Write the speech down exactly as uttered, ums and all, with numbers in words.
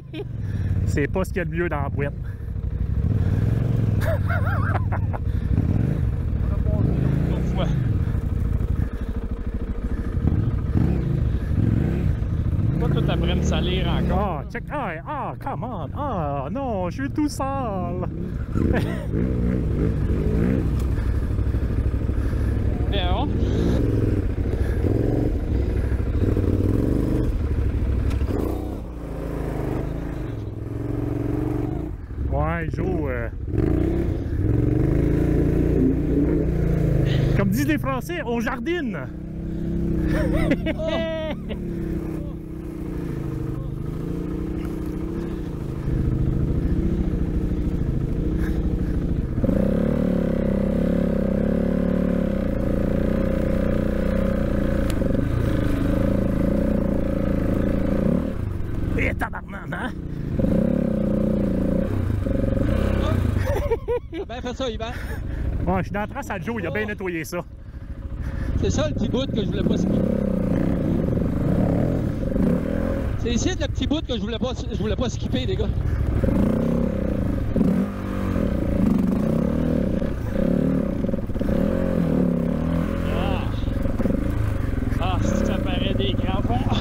C'est pas ce qu'il y a de mieux dans la boîte. Pas tout après me salir encore. Ah, check. Ah, ah, come on. Ah, non, je suis tout sale. Bien. Ouais, Joe. Euh... Comme disent les Français, on jardine. Oh. Et tabarnak, hein? T'as bien fait ça, Yvan. Bon, je suis dans la trace à Joe, il a bien Oh. nettoyé ça. C'est ça le petit bout que je voulais pas skipper. C'est ici le petit bout que je voulais pas, je voulais pas skipper, les gars. Ah, ah si ça paraît des crampons.